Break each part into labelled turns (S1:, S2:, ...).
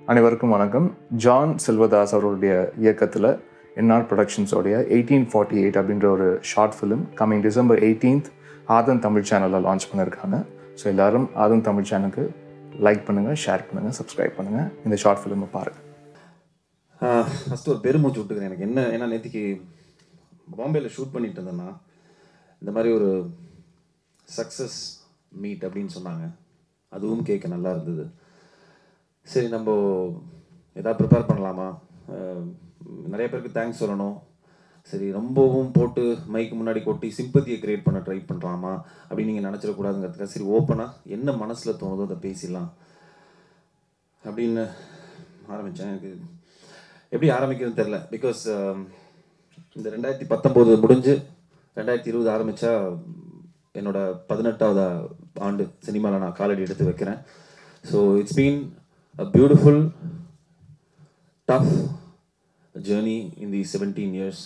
S1: அனைவருக்கும் வணக்கம். ஜான் செல்வதாஸ் அவருடைய இயக்கத்தில் என்ஆர் ப்ரொடக்ஷன்ஸோடைய 1848 அப்படின்ற ஒரு short film coming December 18th Aadhan Tamil சேனலில் லான்ச் பண்ணியிருக்காங்க. ஸோ எல்லோரும் ஆதன் தமிழ் சேனலுக்கு லைக் பண்ணுங்கள், ஷேர் பண்ணுங்கள், சப்ஸ்கிரைப் பண்ணுங்கள். இந்த ஷார்ட் ஃபிலிமை பாருங்கள்.
S2: ஃபஸ்ட்டு ஒரு பெருமூச்சு விட்டுக்கிறேன். எனக்கு ஏன்னா நேற்றுக்கு பாம்பேயில் ஷூட் பண்ணிட்டு இருந்தேன்னா இந்த மாதிரி ஒரு சக்ஸஸ் மீட் அப்படின்னு சொன்னாங்க. அதுவும் கேட்க நல்லா இருந்தது. சரி, நம்ம எதாவது ப்ரிப்பேர் பண்ணலாமா, நிறைய பேருக்கு தேங்க்ஸ் சொல்லணும், சரி ரொம்பவும் போட்டு மைக்கு முன்னாடி கொட்டி சிம்பத்தியை க்ரியேட் பண்ண ட்ரை பண்ணுறாமா அப்படின்னு நீங்கள் நினச்சிடக்கூடாதுங்கிறதுக்காக சரி ஓப்பனாக என்ன மனசில் தோணுதோ அதை பேசிடலாம் அப்படின்னு ஆரம்பித்தேன். எனக்கு எப்படி ஆரம்பிக்கிறதுன்னு தெரில. பிகாஸ் இந்த 2019 முடிஞ்சு 2020 ஆரம்பித்தா என்னோட 18வது ஆண்டு சினிமாவில் நான் காலடி எடுத்து வைக்கிறேன். So it's been a beautiful, tough journey in these 17 years.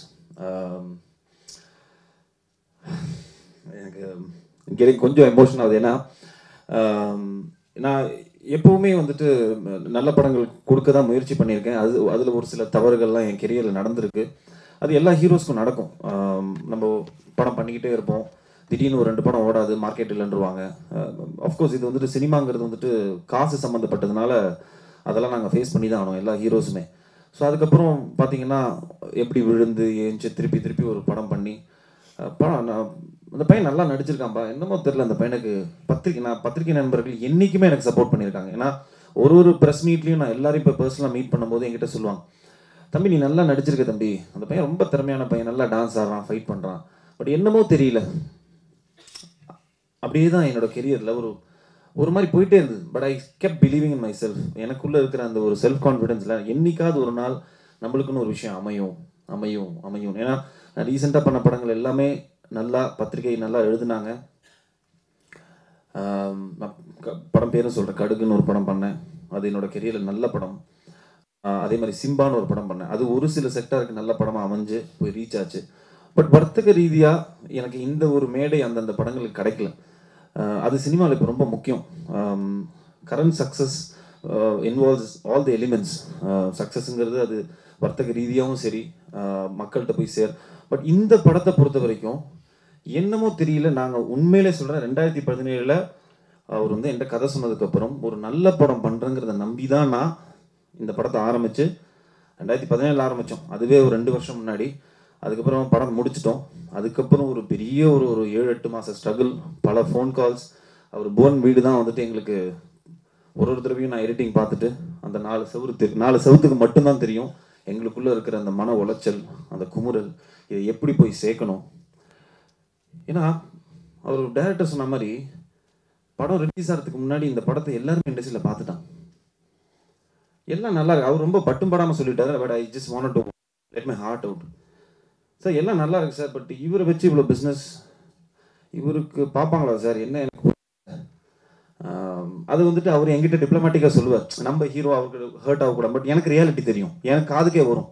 S2: எனக்கு கொஞ்சம் எமோஷன் ஆகுது. ஏன்னா நான் எப்போவுமே வந்துட்டு நல்ல படங்கள் கொடுக்க தான் முயற்சி பண்ணியிருக்கேன். அதில் ஒரு சில தவறுகள்லாம் என் கெரியரில் நடந்திருக்கு. அது எல்லா ஹீரோஸ்க்கும் நடக்கும். நம்ம படம் பண்ணிக்கிட்டே இருப்போம், திடீர்னு ஒரு 2 படம் ஓடாது, மார்க்கெட் இல்லைன்றுவாங்க. அஃப்கோர்ஸ் இது வந்துட்டு சினிமாங்கிறது வந்துட்டு காசு சம்மந்தப்பட்டதுனால அதெல்லாம் நாங்கள் ஃபேஸ் பண்ணி தான் ஆனோம், எல்லா ஹீரோஸுமே. ஸோ அதுக்கப்புறம் பார்த்தீங்கன்னா எப்படி விழுந்து ஏஞ்சி திருப்பி ஒரு படம் பண்ணி அந்த பையன் நல்லா நடிச்சிருக்கான்பா, என்னமோ தெரில, அந்த பையனுக்கு பத்திரிகை நண்பர்கள் என்றைக்குமே எனக்கு சப்போர்ட் பண்ணியிருக்காங்க. ஏன்னா ஒரு ப்ரெஸ் மீட்லேயும் நான் எல்லாரையும் இப்போ பர்சனலாக மீட் பண்ணும்போது என்கிட்ட சொல்லுவாங்க, தம்பி நீ நல்லா நடிச்சிருக்க தம்பி, அந்த பையன் ரொம்ப திறமையான பையன், நல்லா டான்ஸ் ஆடுறான், ஃபைட் பண்ணுறான், பட் என்னமோ தெரியல. அப்படியே தான் என்னோட கெரியரில் ஒரு மாதிரி போயிட்டே இருந்தது. But I kept believing in myself. எனக்குள்ளே இருக்கிற அந்த ஒரு செல்ஃப் கான்ஃபிடென்ஸில் என்னைக்காவது ஒரு நாள் நம்மளுக்குன்னு ஒரு விஷயம் அமையும். ஏன்னா நான் ரீசெண்டாக பண்ண படங்கள் எல்லாமே நல்லா பத்திரிகை நல்லா எழுதுனாங்க. நான் படம் பேரும் சொல்கிறேன், கடுகுன்னு ஒரு படம் பண்ணேன், அது என்னோட கெரியரில் நல்ல படம். அதே மாதிரி சிம்பான்னு ஒரு படம் பண்ணேன், அது ஒரு சில செக்டாருக்கு நல்ல படமாக அமைஞ்சு போய் ரீச் ஆச்சு. பட் வர்த்தக ரீதியாக எனக்கு இந்த ஒரு மேடை அந்தந்த படங்களுக்கு கிடைக்கல. அது சினிமாவில் இப்போ ரொம்ப முக்கியம். Current success involves all the elements. சக்ஸஸ்ங்கிறது அது வர்த்தக ரீதியாகவும் சரி, மக்கள்கிட்ட போய் பட் இந்த படத்தை பொறுத்த வரைக்கும் என்னமோ தெரியல, நாங்கள் உண்மையிலே சொல்கிறேன், 2017 அவர் வந்து என்கிட்ட கதை சொன்னதுக்கப்புறம் ஒரு நல்ல படம் பண்ணுறேங்கிறத நம்பி தான் நான் இந்த படத்தை ஆரம்பித்து 2017 ஆரம்பித்தோம். அதுவே ஒரு 2 வருஷம் முன்னாடி. அதுக்கப்புறம் படம் முடிச்சிட்டோம். அதுக்கப்புறம் ஒரு பெரிய ஒரு 7-8 மாத ஸ்ட்ரகிள், பல ஃபோன் கால்ஸ். அவர் போன் வீடு தான் வந்துட்டு எங்களுக்கு ஒரு தடவையும் நான் எடிட்டிங் பார்த்துட்டு அந்த 4 செவத்துக்கு மட்டும்தான் தெரியும் எங்களுக்குள்ளே இருக்கிற அந்த மன உளைச்சல், அந்த குமுறல், இதை எப்படி போய் சேர்க்கணும். ஏன்னா அவர் டைரக்டர் சொன்ன மாதிரி படம் ரிலீஸ் ஆகிறதுக்கு முன்னாடி இந்த படத்தை எல்லாருமே இண்டஸ்ட்ரியில் பார்த்துட்டான், எல்லாம் நல்லா இருக்கு. அவர் ரொம்ப பட்டும் படாமல் சொல்லிட்டாரு, but I just want to let my heart out. Sir எல்லாம் நல்லா இருக்கு சார், பட் இவரை வச்சு இவ்வளோ பிஸ்னஸ் இவருக்கு பார்ப்பாங்களா சார், என்ன எனக்கு அது வந்துட்டு அவர் என்கிட்ட டிப்ளமேட்டிக்காக சொல்லுவார், நம்ம ஹீரோ அவருக்கு ஹர்ட் ஆகக்கூடாது. பட் எனக்கு ரியாலிட்டி தெரியும், எனக்கு காதுக்கே வரும்.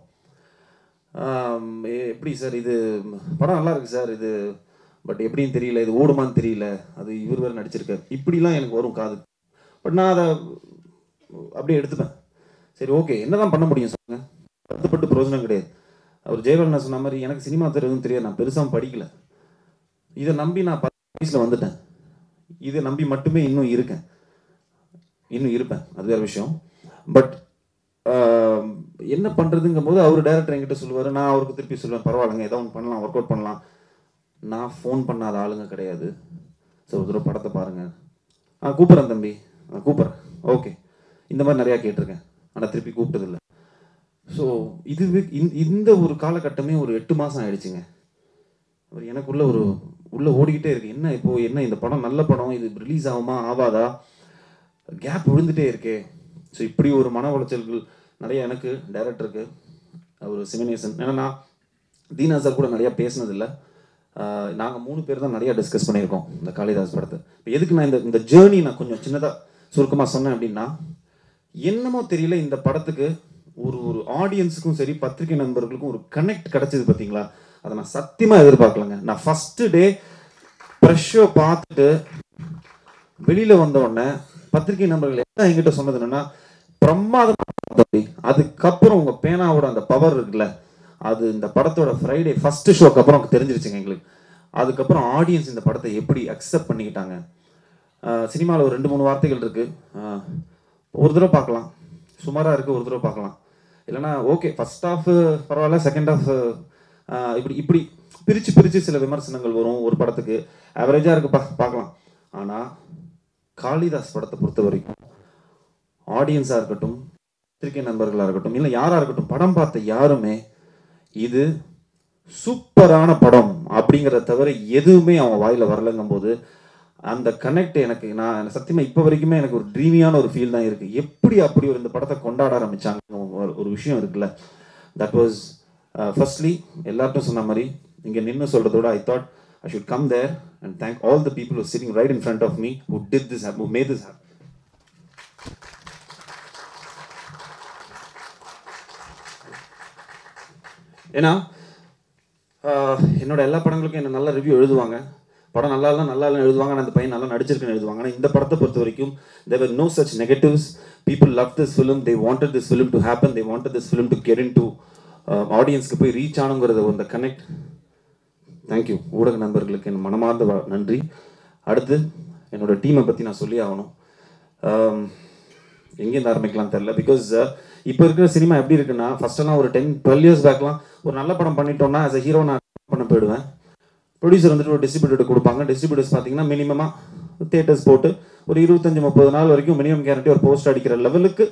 S2: எப்படி சார் இது படம் நல்லா இருக்கு சார், இது பட் எப்படின்னு தெரியல, இது ஓடுமான்னு தெரியல, அது இவர் வேறு நடிச்சிருக்காரு, இப்படிலாம் எனக்கு வரும் காது. பட் நான் அதை அப்படியே எடுத்துப்பேன். சரி ஓகே, என்னதான் பண்ண முடியும் சொல்லுங்க, வருத்தப்பட்டு பிரயோஜனம் கிடையாது. அவர் ஜெயவர்ணன் சொன்ன மாதிரி எனக்கு சினிமா தெரியும் தெரியாது, நான் பெருசாக படிக்கல, இதை நம்பி நான் 10 வயசில் வந்துட்டேன், இதை நம்பி மட்டுமே இன்னும் இருப்பேன், அது வேறு விஷயம். பட் என்ன பண்ணுறதுங்கும் போது அவர் டைரக்டர் என்கிட்ட சொல்லுவார், நான் அவருக்கு திருப்பி சொல்லுவேன், பரவாயில்லைங்க ஏதோ ஒன்று பண்ணலாம், ஒர்க் அவுட் பண்ணலாம். நான் ஃபோன் பண்ணாத ஆளுங்க கிடையாது. ஸோ ஒரு தடவை படத்தை பாருங்கள், கூப்பிட்றேன் தம்பி, நான் கூப்பிட்றேன், ஓகே, இந்த மாதிரி நிறையா கேட்டிருக்கேன், ஆனால் திருப்பி கூப்பிட்டதில்லை. ஸோ இதுவே இந்த ஒரு காலகட்டமே ஒரு 8 மாதம் ஆயிடுச்சுங்க. அவர் எனக்குள்ள உள்ளே ஓடிக்கிட்டே இருக்கு, என்ன இந்த படம் நல்ல படம், இது ரிலீஸ் ஆகுமா ஆகாதா, கேப் விழுந்துட்டே இருக்கே. ஸோ இப்படி ஒரு மன உளைச்சல்கள் நிறைய எனக்கு, டைரக்டருக்கு அவர் சிவனேசன், ஏன்னா நான் தீனா சார் கூட நிறையா பேசினதில்லை. நாங்கள் 3 பேர் தான் நிறையா டிஸ்கஸ் பண்ணியிருக்கோம் இந்த காளிதாஸ் படத்தை. இப்போ எதுக்கு நான் இந்த ஜேர்னி நான் கொஞ்சம் சின்னதாக சுருக்கமாக சொன்னேன் அப்படின்னா, என்னமோ தெரியல இந்த படத்துக்கு ஒரு ஆடியன்ஸுக்கும் சரி பத்திரிகை நண்பர்களுக்கும் ஒரு கனெக்ட் கிடைச்சது பார்த்தீங்களா, அதை நான் சத்தியமாக எதிர்பார்க்கலங்க. நான் ஃபஸ்ட்டு டே ப்ரெஷ் ஷோ பார்த்துட்டு வெளியில் வந்த உடனே பத்திரிகை நண்பர்கள் எல்லாம் என்கிட்ட சொன்னது என்னன்னா, பிரமாதமாக அதுக்கப்புறம் உங்க பேனாவோட அந்த பவர் இருக்குல்ல, அது இந்த படத்தோட ஃப்ரைடே ஃபர்ஸ்ட் ஷோக்கு அப்புறம் தெரிஞ்சிருச்சுங்க எங்களுக்கு. அதுக்கப்புறம் ஆடியன்ஸ் இந்த படத்தை எப்படி அக்செப்ட் பண்ணிக்கிட்டாங்க. சினிமாவில் ஒரு 2-3 வார்த்தைகள் இருக்கு. ஒரு தடவை பார்க்கலாம், சுமாராக இருக்கு, ஒரு தடவை பார்க்கலாம். இல்லைன்னா ஓகே ஃபர்ஸ்ட் ஹாஃப் பரவாயில்ல, செகண்ட் ஹாஃப் இப்படி இப்படி பிரித்து பிரித்து சில விமர்சனங்கள் வரும். ஒரு படத்துக்கு ஆவரேஜாக இருக்குப்பா பார்க்கலாம். ஆனால் காளிதாஸ் படத்தை பொறுத்த வரைக்கும் ஆடியன்ஸாக இருக்கட்டும், பத்திரிகை நண்பர்களாக இருக்கட்டும், இல்லை யாராக இருக்கட்டும், படம் பார்த்த யாருமே இது சூப்பரான படம் அப்படிங்கிறத தவிர எதுவுமே அவங்க வாயில் வரலங்கும் போது அந்த கனெக்ட் எனக்கு, நான் சத்தியமாக இப்போ வரைக்குமே எனக்கு ஒரு ட்ரீமியான ஒரு ஃபீல் தான் இருக்குது. எப்படி அப்படி ஒரு இந்த படத்தை கொண்டாட ஆரம்பித்தாங்க ஒரு விஷயம் இருக்குல்ல. தட் வாஸ் ஃபர்ஸ்ட்லி எல்லார்ட்டும் சொன்ன மாதிரி இங்கே நின்று சொல்கிறதோட I thought I should come there and thank all the people who are sitting right in front of me who did this happen, who made this happen. ஏன்னா என்னோட எல்லா படங்களுக்கும் என்ன நல்ல ரிவ்யூ எழுதுவாங்க, படம் நல்லா இல்லை எழுதுவாங்க, ஆனால் அந்த பையன் நல்லா நடிச்சிருக்குன்னு எழுதுவாங்க. ஆனால் இந்த படத்தை பொறுத்த வரைக்கும் there were no such negatives. People loved this film, they wanted this film to happen, they wanted this film to get into ஆடியன்ஸ்க்கு போய் ரீச் ஆனுங்கிறது அந்த கனெக்ட். தேங்க்யூ ஊடக நண்பர்களுக்கு என் மனமார்ந்த நன்றி. அடுத்து என்னோட டீமை பற்றி நான் சொல்லி ஆகணும். எங்கேருந்து ஆரம்பிக்கலாம் தெரில. பிகாஸ் இப்போ இருக்கிற சினிமா எப்படி இருக்குன்னா, ஃபர்ஸ்டெல்லாம் ஒரு 10-12 இயர்ஸ் பேக்லாம் ஒரு நல்ல படம் பண்ணிட்டோம்னா ஆஸ் அ ஹீரோ நான் பண்ண போயிடுவேன். ப்ரொடியூசர் வந்துட்டு ஒரு டிஸ்ட்ரிபியூட்டர் கொடுப்பாங்க. டிஸ்ட்ரிபியூட்டர்ஸ் பார்த்தீங்கன்னா மினிமமாக தியேட்டர்ஸ் போட்டு ஒரு 25-30 நாள் வரைக்கும் மினிமம் கேரண்டி ஒரு போஸ்ட் அடிக்கிற லெவலுக்கு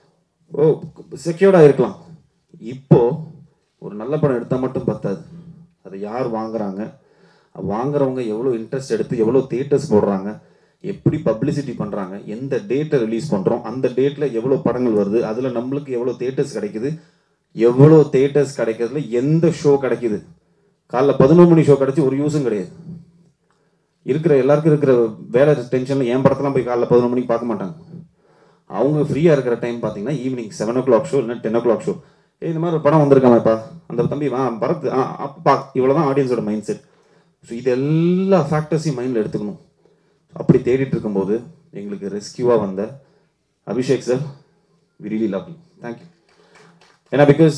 S2: செக்யூர்டாக இருக்கலாம். இப்போது ஒரு நல்ல படம் எடுத்தால் மட்டும் பத்தாது, அதை யார் வாங்குறாங்க, வாங்குறவங்க எவ்வளோ இன்ட்ரெஸ்ட் எடுத்து எவ்வளோ தியேட்டர்ஸ் போடுறாங்க, எப்படி பப்ளிசிட்டி பண்ணுறாங்க, எந்த டேட்டை ரிலீஸ் பண்ணுறோம், அந்த டேட்டில் எவ்வளோ படங்கள் வருது, அதில் நம்மளுக்கு எவ்வளோ தியேட்டர்ஸ் கிடைக்குது, எவ்வளோ தியேட்டர்ஸ் கிடைக்கிறதுல எந்த ஷோ கிடைக்குது. காலைல 11 மணி ஷோ கிடச்சி ஒரு யூஸும் கிடையாது. இருக்கிற எல்லாருக்கும் இருக்கிற வேலை டென்ஷனில் என் படத்தெல்லாம் போய் காலைல 11 மணிக்கு பார்க்க மாட்டாங்க. அவங்க ஃப்ரீயாக இருக்கிற டைம் பார்த்தீங்கன்னா ஈவினிங் 7 o'clock ஷோ இல்லைன்னா 10 o'clock ஷோ. இந்த மாதிரி ஒரு படம் வந்திருக்காங்கப்பா, அந்த தம்பி பரத் அப்பா, இவ்வளோதான் ஆடியன்ஸோட மைண்ட் செட். ஸோ இது எல்லா ஃபேக்டர்ஸையும் மைண்டில் எடுத்துக்கணும். அப்படி தேடிட்டு இருக்கும்போது எங்களுக்கு ரெஸ்கியூவாக வந்த Abhishek sir, we really love you, thank you. ஏன்னா பிகாஸ்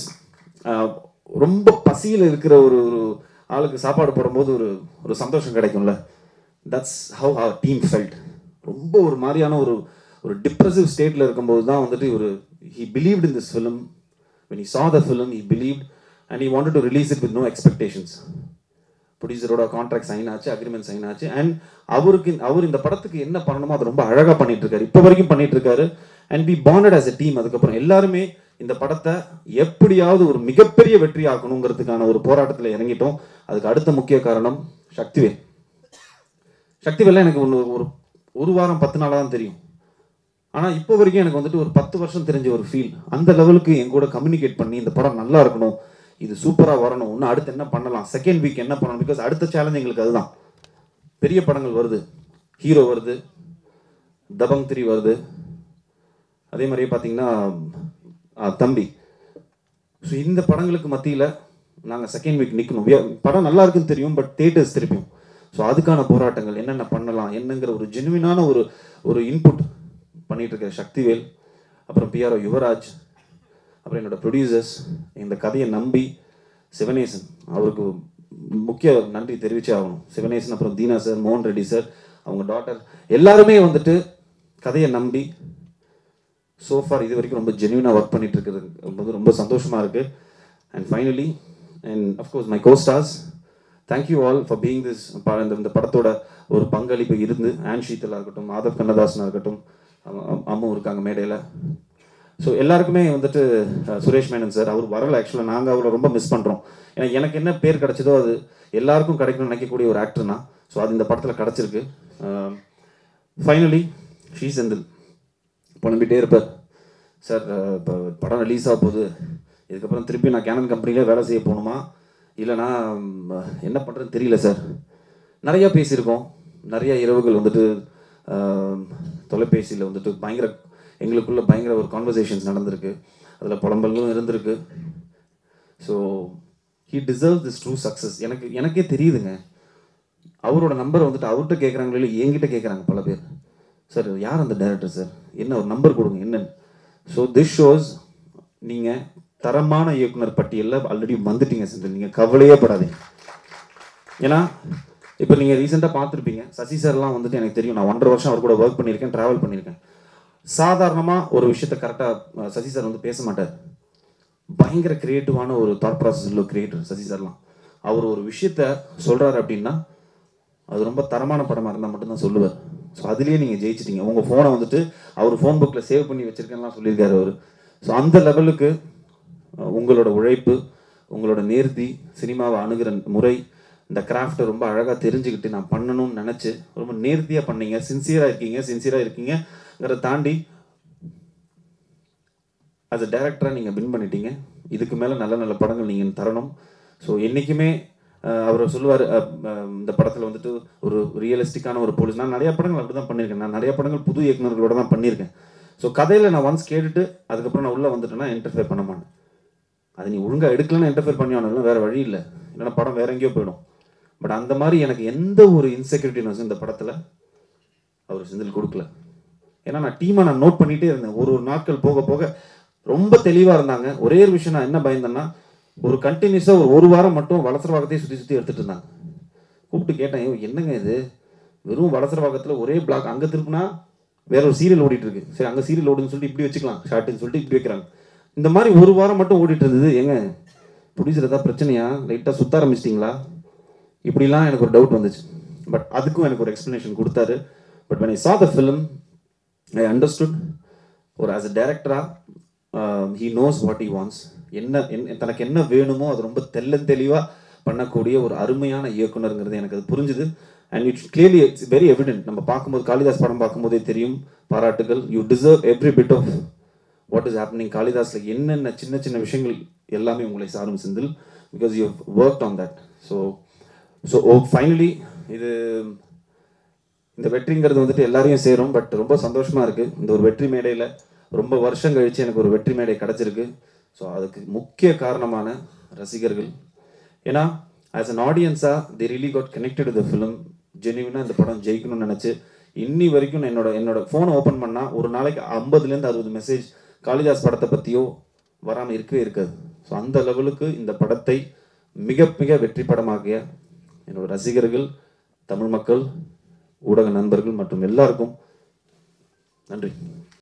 S2: ரொம்ப பசியில் இருக்கிற ஒரு ஆளுக்கு சாப்பாடு போடும்போது ஒரு சந்தோஷம் கிடைக்கும்ல. That's how our team felt. ரொம்ப ஒரு மாதிரியான ஒரு டிப்ரெசிவ் ஸ்டேட்டில் இருக்கும்போது தான் வந்துட்டு he believed in this film. When he saw the film, he believed and he wanted to release it with no expectations. ப்ரொடியூசரோட கான்ட்ராக்ட் சைன் ஆச்சு, அக்ரிமெண்ட் சைன் ஆச்சு. அண்ட் அவர் இந்த படத்துக்கு என்ன பண்ணணுமோ அதை ரொம்ப அழகாக பண்ணிட்டு இருக்காரு, இப்போ வரைக்கும் பண்ணிட்டு இருக்காரு. And we bonded as a team. அதுக்கப்புறம் எல்லாருமே இந்த படத்தை எப்படியாவது ஒரு மிகப்பெரிய வெற்றி ஆக்கணுங்கிறதுக்கான ஒரு போராட்டத்தில் இறங்கிட்டோம். அதுக்கு அடுத்த முக்கிய காரணம் சக்திவேல். சக்திவேல் எனக்கு ஒரு வாரம் 10 நாளாக தான் தெரியும். ஆனால் இப்போ வரைக்கும் எனக்கு வந்துட்டு ஒரு 10 வருஷம் தெரிஞ்ச ஒரு ஃபீல். அந்த லெவலுக்கு என் கூட கம்யூனிகேட் பண்ணி இந்த படம் நல்லா இருக்கணும், இது சூப்பராக வரணும், இன்னும் அடுத்து என்ன பண்ணலாம், செகண்ட் வீக் என்ன பண்ணணும். பிகாஸ் அடுத்த சேலஞ்ச் எங்களுக்கு அதுதான். பெரிய படங்கள் வருது, ஹீரோ வருது, தபங் 3 வருது, அதே மாதிரியே பார்த்தீங்கன்னா தம்பி. ஸோ இந்த படங்களுக்கு மத்தியில் நாங்கள் செகண்ட் வீக் நிற்கணும். படம் நல்லா இருக்குன்னு தெரியும், பட் தியேட்டர்ஸ் திருப்பியும். ஸோ அதுக்கான போராட்டங்கள் என்னென்ன பண்ணலாம் என்னங்கிற ஒரு ஜெனுவினான ஒரு இன்புட் பண்ணிட்டு இருக்க சக்திவேல், அப்புறம் பிஆர்ஓ யுவராஜ், அப்புறம் என்னோட ப்ரொடியூசர்ஸ், இந்த கதையை நம்பி சிவனேசன், அவருக்கு முக்கிய நன்றி தெரிவிச்சே ஆகணும். சிவனேசன், அப்புறம் தீனா சார், மோகன் ரெட்டி சார், அவங்க டாட்டர், எல்லாருமே வந்துட்டு கதையை நம்பி சோஃபார் இது வரைக்கும் ரொம்ப ஜென்யூனாக ஒர்க் பண்ணிட்டு இருக்கிறது ரொம்ப சந்தோஷமாக இருக்குது. And finally and of course my costars, thank you all for being this. இந்த படத்தோட ஒரு பங்களிப்பு இருந்து ஆன் ஷீத்தலாக இருக்கட்டும், மாதவ் கண்ணதாசனாக இருக்கட்டும், அம்மும் இருக்காங்க மேடையில். ஸோ எல்லாருக்குமே வந்துட்டு சுரேஷ் மேனன் சார், அவர் வரல. ஆக்சுவலாக நாங்கள் அவரை ரொம்ப மிஸ் பண்ணுறோம். ஏன்னா எனக்கு என்ன பேர் கிடைச்சதோ அது எல்லாருக்கும் கிடைக்கணும்னு நினைக்கக்கூடிய ஒரு ஆக்டர்னா, ஸோ அது இந்த படத்தில் கிடச்சிருக்கு. ஃபைனலி ஷீ செந்தில் புலம்பிகிட்டே இருப்பார், சார் இப்போ படம் ரிலீஸ் ஆக போகுது, இதுக்கப்புறம் திருப்பி நான் கேனன் கம்பெனியில் வேலை செய்ய போகணுமா, இல்லைனா என்ன பண்ணுறதுன்னு தெரியல சார். நிறையா பேசியிருக்கோம், நிறையா இரவுகள் வந்துட்டு தொலைபேசியில் வந்துட்டு எங்களுக்குள்ள பயங்கர ஒரு கான்வர்சேஷன்ஸ் நடந்திருக்கு, அதில் புலம்பலும் இருந்திருக்கு. So he deserve this true success. எனக்கே தெரியுதுங்க. அவரோட நம்பரை வந்துட்டு அவர்கிட்ட கேட்குறாங்களோ இல்லை என்கிட்ட கேட்குறாங்க பல பேர், சார் யார் அந்த டைரக்டர் சார், என்ன ஒரு நம்பர் கொடுங்க என்னன்னு. ஸோ திஸ் ஷோஸ் நீங்கள் தரமான இயக்குனர் பட்டியலில் ஆல்ரெடி வந்துட்டீங்க செந்தில். நீங்கள் கவலையே படாதீங்க. ஏன்னா இப்போ நீங்கள் ரீசெண்டாக பார்த்துருப்பீங்க, சசி சார்லாம் வந்துட்டு எனக்கு தெரியும், நான் 1.5 வருஷம் அவர் கூட ஒர்க் பண்ணியிருக்கேன், ட்ராவல் பண்ணியிருக்கேன். சாதாரணமாக ஒரு விஷயத்த கரெக்டாக சசி சார் வந்து பேச மாட்டார். பயங்கர கிரியேட்டிவான ஒரு தாட் ப்ராசஸ் உள்ள கிரியேட்டர் சசி சார்லாம். அவர் ஒரு விஷயத்த சொல்கிறாரு அப்படின்னா அது ரொம்ப தரமான படமாக இருந்தால் மட்டும்தான் சொல்லுவார். ஸோ அதுலேயே நீங்கள் ஜெயிச்சிட்டீங்க. உங்கள் ஃபோனை வந்துட்டு அவர் ஃபோன் புக்கில் சேவ் பண்ணி வச்சுருக்கேன்லாம் சொல்லியிருக்காரு அவர். ஸோ அந்த லெவலுக்கு உங்களோட உழைப்பு, உங்களோட நேர்த்தி, சினிமாவை அணுகிற முறை, இந்த கிராஃப்டை ரொம்ப அழகாக தெரிஞ்சுக்கிட்டு நான் பண்ணணும்னு நினச்சி ரொம்ப நேர்த்தியாக பண்ணீங்க. சின்சியராக இருக்கீங்கிறத தாண்டி as a டைரக்டராக நீங்கள் வின் பண்ணிட்டீங்க. இதுக்கு மேலே நல்ல நல்ல படங்கள் நீங்கள் தரணும். ஸோ என்றைக்குமே அவர் சொல்லுவார், இந்த படத்தில் வந்துட்டு ஒரு ரியலிஸ்டிக்கான ஒரு போலீஸ். நான் நிறைய படங்கள் அப்படி தான் பண்ணியிருக்கேன். நான் நிறைய படங்கள் புது இயக்குநர்களோட தான் பண்ணியிருக்கேன். ஸோ கதையில் நான் ஒன்ஸ் கேட்டுட்டு அதுக்கப்புறம் நான் உள்ளே வந்துட்டேன்னா இன்டர்ஃபியர் பண்ண மாட்டேன். அது நீ ஒழுங்காக எடுக்கலன்னு இன்டர்ஃபியர் பண்ணி ஆனாலும் வேறு வழி இல்லை, இல்லைன்னா படம் வேற எங்கேயோ போயிடும். பட் அந்த மாதிரி எனக்கு எந்த ஒரு இன்செக்யூரிட்டினஸும் இந்த படத்தில் அவர் செந்தில் கொடுக்கல. ஏன்னா நான் டீமை நான் நோட் பண்ணிகிட்டே இருந்தேன். ஒரு நாட்கள் போக போக ரொம்ப தெளிவாக இருந்தாங்க. ஒரே ஒரு விஷயம் நான் என்ன பயந்தேன்னா, ஒரு கண்டினியூஸாக ஒரு வாரம் மட்டும் வளசரவாக்கத்தையே சுற்றி எடுத்துகிட்டு இருந்தாங்க. கூப்பிட்டு கேட்டேன், என்னங்க இது, வெறும் வளசரவாக்கத்தில் ஒரே பிளாக், அங்கே திருப்பினா வேற ஒரு சீரியல் ஓடிட்டு இருக்கு, சரி அங்கே சீரியல் ஓடுன்னு சொல்லிட்டு இப்படி வச்சுக்கலாம், ஷார்ட்டுன்னு சொல்லிட்டு இப்படி வைக்கிறாங்க. இந்த மாதிரி ஒரு வாரம் மட்டும் ஓடிட்டு இருந்தது. எங்க ப்ரொடியூசர் ஏதாவது பிரச்சனையா, லைட்டாக சுத்த ஆரம்பிச்சிட்டிங்களா, இப்படிலாம் எனக்கு ஒரு டவுட் வந்துச்சு. பட் அதுக்கும் எனக்கு ஒரு எக்ஸ்ப்ளனேஷன் கொடுத்தாரு. But when I saw the film, I understood. ஒரு ஆஸ் அ டேரக்டராக he knows what he wants. தனக்கு என்ன வேணுமோ அது ரொம்ப தெளிவாக பண்ணக்கூடிய ஒரு அருமையான இயக்குனருங்கிறது எனக்கு அது புரிஞ்சுது. And it's clearly it's very evident. நம்ம பார்க்கும்போது காளிதாஸ் படம் பார்க்கும்போதே தெரியும். பாராட்டுகள். You deserve every bit of what is happening. காளிதாஸில் என்னென்ன சின்ன சின்ன விஷயங்கள் எல்லாமே உங்களை சாரும் Senthil, because you worked on that. So finally இந்த வெற்றிங்கிறது வந்துட்டு எல்லாரையும் சேரும். பட் ரொம்ப சந்தோஷமாக இருக்குது. இந்த ஒரு வெற்றி மேடையில் ரொம்ப வருஷம் கழித்து எனக்கு ஒரு வெற்றி மேடை கிடச்சிருக்கு. ஸோ அதுக்கு முக்கிய காரணமான ரசிகர்கள். ஏன்னா ஆஸ் அன் ஆடியன்ஸாக they really got connected to the film. ஜென்யூனாக இந்த படம் ஜெயிக்கணும்னு நினச்சி இன்னி வரைக்கும் என்னோட ஃபோனை ஓப்பன் பண்ணால் ஒரு நாளைக்கு 50-60 மெசேஜ் காளிதாஸ் படத்தை பற்றியோ வராமல் இருக்கவே இருக்காது. ஸோ அந்த லெவலுக்கு இந்த படத்தை மிக மிக வெற்றி படமாகிய என்னோட ரசிகர்கள், தமிழ் மக்கள், ஊடக நண்பர்கள் மற்றும் எல்லாருக்கும் நன்றி.